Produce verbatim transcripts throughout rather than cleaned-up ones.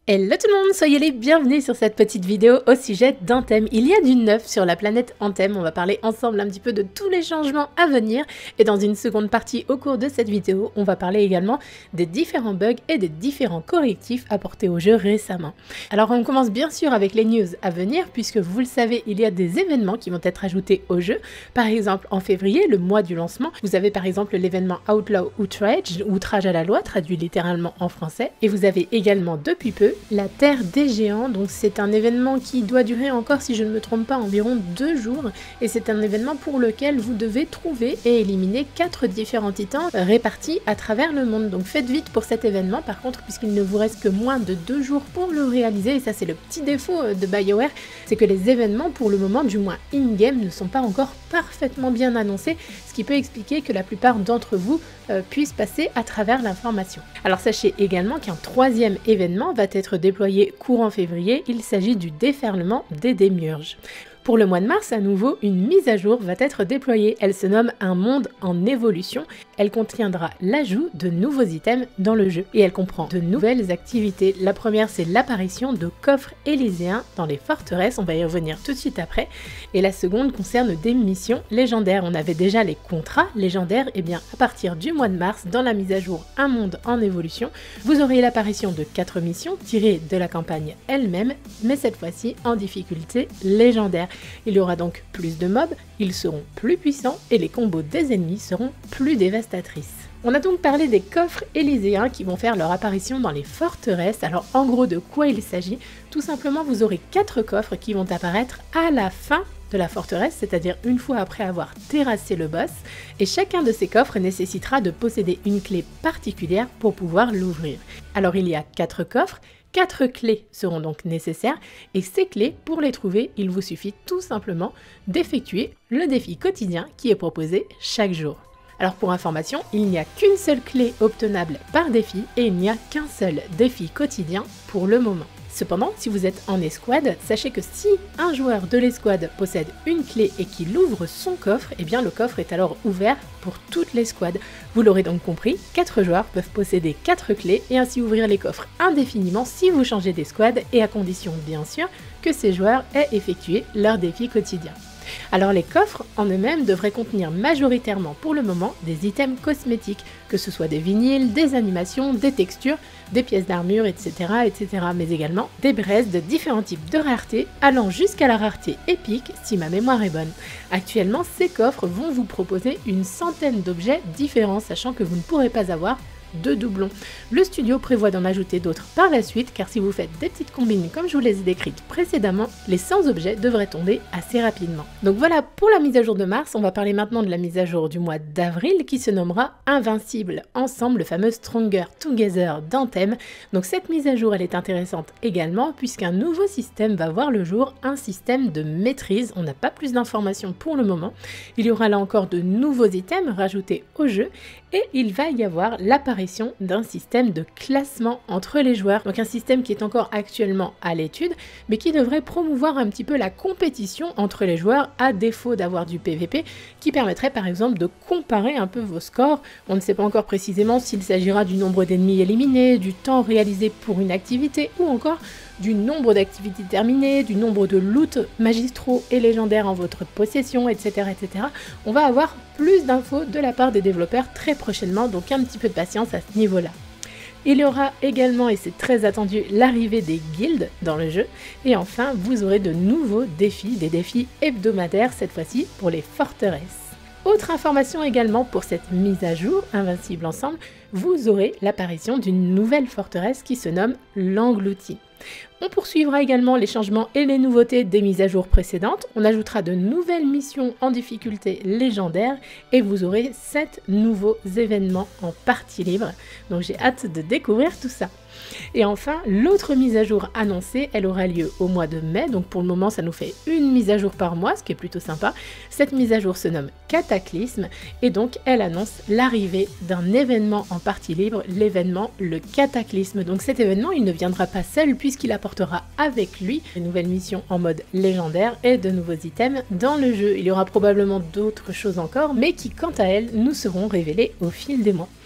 Hello tout le monde, soyez les bienvenus sur cette petite vidéo au sujet d'Anthem. Il y a du neuf sur la planète Anthem, on va parler ensemble un petit peu de tous les changements à venir et dans une seconde partie au cours de cette vidéo, on va parler également des différents bugs et des différents correctifs apportés au jeu récemment. Alors on commence bien sûr avec les news à venir puisque vous le savez, il y a des événements qui vont être ajoutés au jeu. Par exemple en février, le mois du lancement, vous avez par exemple l'événement Outlaw Outrage, outrage à la loi, traduit littéralement en français, et vous avez également depuis peu la Terre des Géants. Donc c'est un événement qui doit durer encore, si je ne me trompe pas, environ deux jours, et c'est un événement pour lequel vous devez trouver et éliminer quatre différents titans répartis à travers le monde. Donc faites vite pour cet événement par contre, puisqu'il ne vous reste que moins de deux jours pour le réaliser, et ça c'est le petit défaut de BioWare, c'est que les événements pour le moment, du moins in-game, ne sont pas encore parfaitement bien annoncés, ce qui peut expliquer que la plupart d'entre vous euh, puissent passer à travers l'information. Alors sachez également qu'un troisième événement va être déployé courant février, il s'agit du déferlement des démiurges. Pour le mois de mars, à nouveau, une mise à jour va être déployée. Elle se nomme Un monde en évolution. Elle contiendra l'ajout de nouveaux items dans le jeu et elle comprend de nouvelles activités. La première, c'est l'apparition de coffres élyséens dans les forteresses. On va y revenir tout de suite après. Et la seconde concerne des missions légendaires. On avait déjà les contrats légendaires. Et bien, à partir du mois de mars, dans la mise à jour Un monde en évolution, vous aurez l'apparition de quatre missions tirées de la campagne elle-même, mais cette fois-ci en difficulté légendaire. Il y aura donc plus de mobs, ils seront plus puissants et les combos des ennemis seront plus dévastatrices. On a donc parlé des coffres élyséens qui vont faire leur apparition dans les forteresses. Alors en gros, de quoi il s'agit? Tout simplement, vous aurez quatre coffres qui vont apparaître à la fin de la forteresse, c'est-à-dire une fois après avoir terrassé le boss, et chacun de ces coffres nécessitera de posséder une clé particulière pour pouvoir l'ouvrir. Alors il y a quatre coffres, quatre clés seront donc nécessaires, et ces clés, pour les trouver, il vous suffit tout simplement d'effectuer le défi quotidien qui est proposé chaque jour. Alors pour information, il n'y a qu'une seule clé obtenable par défi, et il n'y a qu'un seul défi quotidien pour le moment. Cependant, si vous êtes en escouade, sachez que si un joueur de l'escouade possède une clé et qu'il ouvre son coffre, eh bien le coffre est alors ouvert pour toute l'escouade. Vous l'aurez donc compris, quatre joueurs peuvent posséder quatre clés et ainsi ouvrir les coffres indéfiniment si vous changez d'escouade et à condition bien sûr que ces joueurs aient effectué leur défi quotidien. Alors les coffres en eux-mêmes devraient contenir majoritairement pour le moment des items cosmétiques, que ce soit des vinyles, des animations, des textures, des pièces d'armure, et cetera, et cetera, mais également des braises de différents types de rareté, allant jusqu'à la rareté épique si ma mémoire est bonne. Actuellement, ces coffres vont vous proposer une centaine d'objets différents, sachant que vous ne pourrez pas avoir de doublons. Le studio prévoit d'en ajouter d'autres par la suite, car si vous faites des petites combines comme je vous les ai décrites précédemment, les cent objets devraient tomber assez rapidement. Donc voilà pour la mise à jour de mars. On va parler maintenant de la mise à jour du mois d'avril qui se nommera Invincible Ensemble, le fameux Stronger Together d'Anthem. Donc cette mise à jour elle est intéressante également puisqu'un nouveau système va voir le jour, un système de maîtrise. On n'a pas plus d'informations pour le moment. Il y aura là encore de nouveaux items rajoutés au jeu et il va y avoir l'apparition d'un système de classement entre les joueurs, donc un système qui est encore actuellement à l'étude, mais qui devrait promouvoir un petit peu la compétition entre les joueurs à défaut d'avoir du P V P, qui permettrait par exemple de comparer un peu vos scores. On ne sait pas encore précisément s'il s'agira du nombre d'ennemis éliminés, du temps réalisé pour une activité, ou encore du nombre d'activités terminées, du nombre de loot magistraux et légendaires en votre possession, et cetera, et cetera. On va avoir plus d'infos de la part des développeurs très prochainement, donc un petit peu de patience à ce niveau-là. Il y aura également, et c'est très attendu, l'arrivée des guildes dans le jeu. Et enfin, vous aurez de nouveaux défis, des défis hebdomadaires cette fois-ci pour les forteresses. Autre information également pour cette mise à jour Invincible Ensemble, vous aurez l'apparition d'une nouvelle forteresse qui se nomme l'Englouti. On poursuivra également les changements et les nouveautés des mises à jour précédentes, on ajoutera de nouvelles missions en difficulté légendaire et vous aurez sept nouveaux événements en partie libre, donc j'ai hâte de découvrir tout ça. Et enfin, l'autre mise à jour annoncée, elle aura lieu au mois de mai, donc pour le moment ça nous fait une mise à jour par mois, ce qui est plutôt sympa. Cette mise à jour se nomme Cataclysme et donc elle annonce l'arrivée d'un événement en partie libre, l'événement le Cataclysme. Donc cet événement, il ne viendra pas seul puisqu'il apportera avec lui une nouvelle mission en mode légendaire et de nouveaux items dans le jeu. Il y aura probablement d'autres choses encore, mais qui quant à elles nous seront révélées au fil des mois.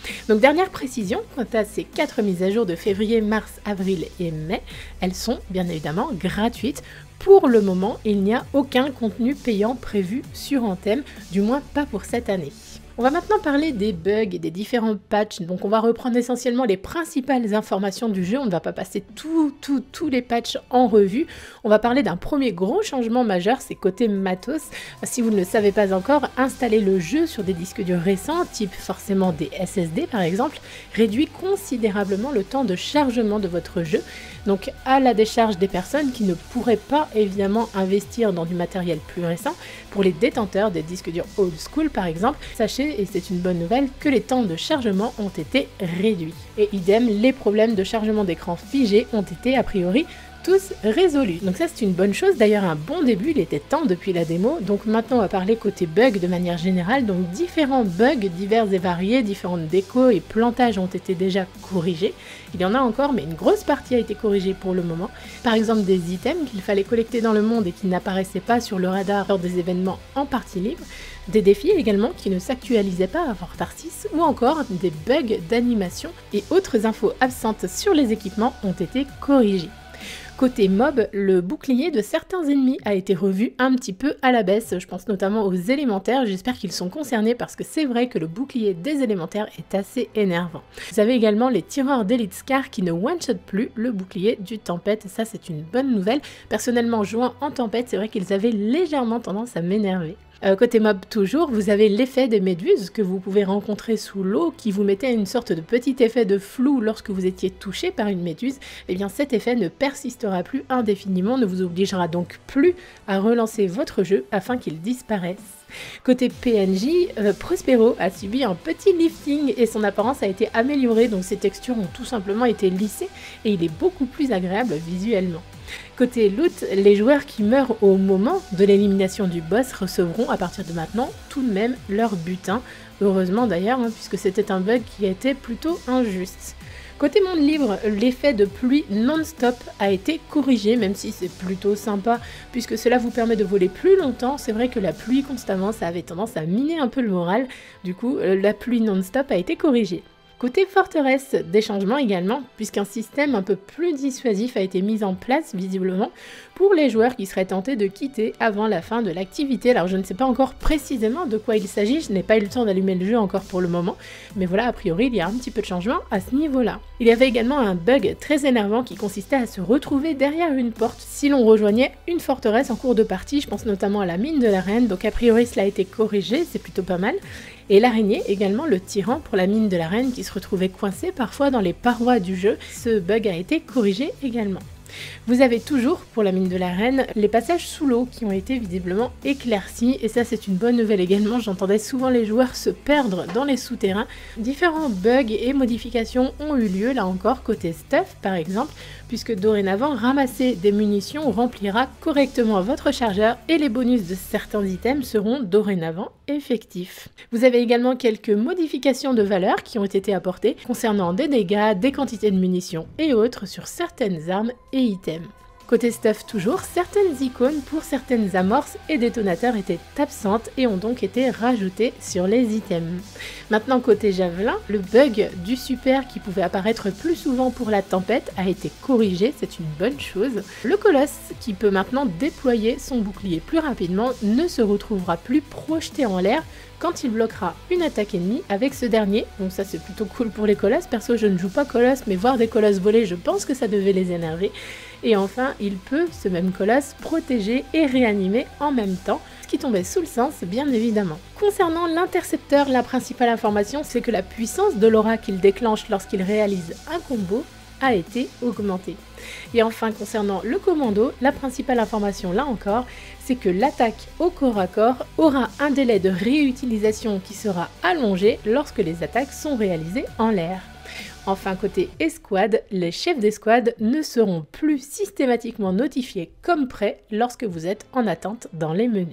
Donc dernière précision, quant à ces quatre mises à jour de février, mars, avril et mai, elles sont bien évidemment gratuites. Pour le moment, il n'y a aucun contenu payant prévu sur Anthem, du moins pas pour cette année. On va maintenant parler des bugs et des différents patchs, donc on va reprendre essentiellement les principales informations du jeu, on ne va pas passer tous tout, tout les patchs en revue, on va parler d'un premier gros changement majeur, c'est côté matos. Si vous ne le savez pas encore, installer le jeu sur des disques durs récents, type forcément des S S D par exemple, réduit considérablement le temps de chargement de votre jeu, donc à la décharge des personnes qui ne pourraient pas évidemment investir dans du matériel plus récent. Pour les détenteurs des disques durs old school par exemple, sachez, et c'est une bonne nouvelle, que les temps de chargement ont été réduits. Et idem, les problèmes de chargement d'écran figé ont été a priori tous résolus. Donc ça c'est une bonne chose, d'ailleurs un bon début, il était temps depuis la démo. Donc maintenant on va parler côté bug de manière générale, donc différents bugs divers et variés, différentes décos et plantages ont été déjà corrigés. Il y en a encore mais une grosse partie a été corrigée pour le moment. Par exemple des items qu'il fallait collecter dans le monde et qui n'apparaissaient pas sur le radar lors des événements en partie libre, des défis également qui ne s'actualisaient pas à Vortarsis, ou encore des bugs d'animation et autres infos absentes sur les équipements ont été corrigés. Côté mob, le bouclier de certains ennemis a été revu un petit peu à la baisse, je pense notamment aux élémentaires, j'espère qu'ils sont concernés parce que c'est vrai que le bouclier des élémentaires est assez énervant. Vous avez également les tireurs d'élite Scar qui ne one-shot plus le bouclier du Tempête, ça c'est une bonne nouvelle. Personnellement jouant en Tempête, c'est vrai qu'ils avaient légèrement tendance à m'énerver. Euh, côté mob toujours, vous avez l'effet des méduses que vous pouvez rencontrer sous l'eau qui vous mettait une sorte de petit effet de flou lorsque vous étiez touché par une méduse. Et bien cet effet ne persistera plus indéfiniment, ne vous obligera donc plus à relancer votre jeu afin qu'il disparaisse. Côté P N J, euh, Prospero a subi un petit lifting et son apparence a été améliorée, donc ses textures ont tout simplement été lissées et il est beaucoup plus agréable visuellement. Côté loot, les joueurs qui meurent au moment de l'élimination du boss recevront à partir de maintenant tout de même leur butin, heureusement d'ailleurs, hein, puisque c'était un bug qui était plutôt injuste. Côté monde libre, l'effet de pluie non-stop a été corrigé, même si c'est plutôt sympa, puisque cela vous permet de voler plus longtemps. C'est vrai que la pluie constamment, ça avait tendance à miner un peu le moral, du coup la pluie non-stop a été corrigée. Côté forteresse, des changements également, puisqu'un système un peu plus dissuasif a été mis en place visiblement pour les joueurs qui seraient tentés de quitter avant la fin de l'activité. Alors je ne sais pas encore précisément de quoi il s'agit, je n'ai pas eu le temps d'allumer le jeu encore pour le moment, mais voilà, a priori il y a un petit peu de changement à ce niveau-là. Il y avait également un bug très énervant qui consistait à se retrouver derrière une porte si l'on rejoignait une forteresse en cours de partie, je pense notamment à la mine de la reine, donc a priori cela a été corrigé, c'est plutôt pas mal. Et l'araignée, également le tyran pour la mine de la reine qui se retrouvait coincé parfois dans les parois du jeu. Ce bug a été corrigé également. Vous avez toujours, pour la mine de la reine, les passages sous l'eau qui ont été visiblement éclaircis, et ça c'est une bonne nouvelle également, j'entendais souvent les joueurs se perdre dans les souterrains. Différents bugs et modifications ont eu lieu, là encore, côté stuff par exemple, puisque dorénavant, ramasser des munitions remplira correctement votre chargeur et les bonus de certains items seront dorénavant effectifs. Vous avez également quelques modifications de valeur qui ont été apportées concernant des dégâts, des quantités de munitions et autres sur certaines armes et items. Côté stuff toujours, certaines icônes pour certaines amorces et détonateurs étaient absentes et ont donc été rajoutées sur les items. Maintenant côté javelin, le bug du super qui pouvait apparaître plus souvent pour la tempête a été corrigé, c'est une bonne chose. Le colosse qui peut maintenant déployer son bouclier plus rapidement ne se retrouvera plus projeté en l'air quand il bloquera une attaque ennemie avec ce dernier, donc ça c'est plutôt cool pour les colosses. Perso je ne joue pas colosse, mais voir des colosses voler je pense que ça devait les énerver. Et enfin il peut, ce même colosse, protéger et réanimer en même temps, ce qui tombait sous le sens bien évidemment. Concernant l'intercepteur, la principale information c'est que la puissance de l'aura qu'il déclenche lorsqu'il réalise un combo a été augmentée. Et enfin concernant le commando, la principale information là encore, c'est que l'attaque au corps à corps aura un délai de réutilisation qui sera allongé lorsque les attaques sont réalisées en l'air. Enfin côté escouade, les chefs d'escouade ne seront plus systématiquement notifiés comme prêts lorsque vous êtes en attente dans les menus.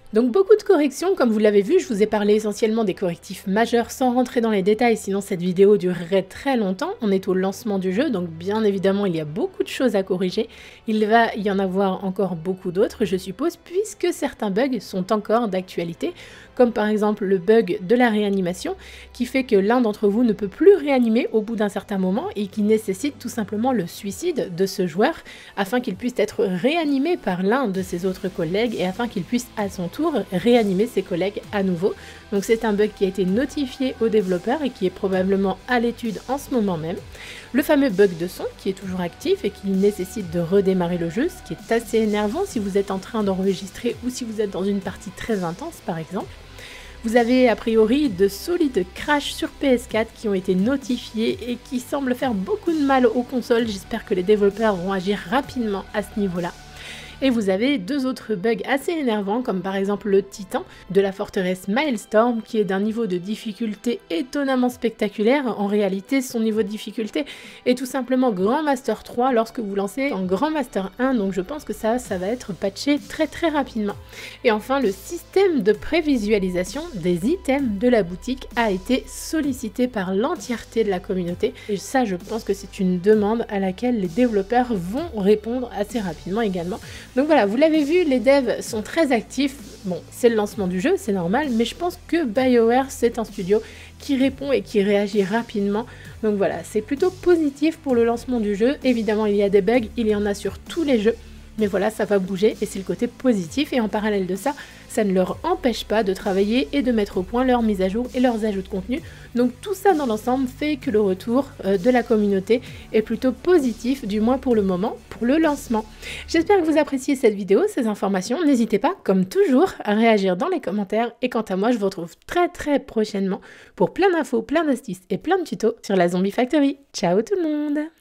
Donc beaucoup de corrections, comme vous l'avez vu, je vous ai parlé essentiellement des correctifs majeurs sans rentrer dans les détails, sinon cette vidéo durerait très longtemps. On est au lancement du jeu, donc bien évidemment il y a beaucoup de choses à corriger. Il va y en avoir encore beaucoup d'autres, je suppose, puisque certains bugs sont encore d'actualité, comme par exemple le bug de la réanimation, qui fait que l'un d'entre vous ne peut plus réanimer au bout d'un certain moment et qui nécessite tout simplement le suicide de ce joueur, afin qu'il puisse être réanimé par l'un de ses autres collègues et afin qu'il puisse à son tour réanimer ses collègues à nouveau. Donc c'est un bug qui a été notifié aux développeurs et qui est probablement à l'étude en ce moment même. Le fameux bug de son qui est toujours actif et qui nécessite de redémarrer le jeu, ce qui est assez énervant si vous êtes en train d'enregistrer ou si vous êtes dans une partie très intense par exemple. Vous avez a priori de solides crashs sur P S quatre qui ont été notifiés et qui semblent faire beaucoup de mal aux consoles. J'espère que les développeurs vont agir rapidement à ce niveau-là. Et vous avez deux autres bugs assez énervants, comme par exemple le titan de la forteresse Milestorm, qui est d'un niveau de difficulté étonnamment spectaculaire. En réalité, son niveau de difficulté est tout simplement Grand Master trois lorsque vous lancez en Grand Master un, donc je pense que ça, ça va être patché très très rapidement. Et enfin, le système de prévisualisation des items de la boutique a été sollicité par l'entièreté de la communauté. Et ça, je pense que c'est une demande à laquelle les développeurs vont répondre assez rapidement également. Donc voilà, vous l'avez vu, les devs sont très actifs. Bon, c'est le lancement du jeu, c'est normal, mais je pense que BioWare, c'est un studio qui répond et qui réagit rapidement. Donc voilà, c'est plutôt positif pour le lancement du jeu. Évidemment, il y a des bugs, il y en a sur tous les jeux. Mais voilà, ça va bouger et c'est le côté positif. Et en parallèle de ça, ça ne leur empêche pas de travailler et de mettre au point leurs mises à jour et leurs ajouts de contenu. Donc tout ça dans l'ensemble fait que le retour euh, de la communauté est plutôt positif, du moins pour le moment, pour le lancement. J'espère que vous appréciez cette vidéo, ces informations. N'hésitez pas, comme toujours, à réagir dans les commentaires. Et quant à moi, je vous retrouve très très prochainement pour plein d'infos, plein d'astuces et plein de tutos sur la Zombie Factory. Ciao tout le monde!